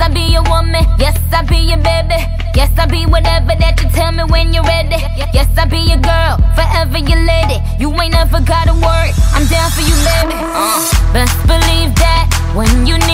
I be your woman, yes, I be your baby. Yes, I be whatever that you tell me when you're ready. Yes, I be your girl, forever your lady. You ain't never gotta worry, I'm down for you, baby. Best believe that when you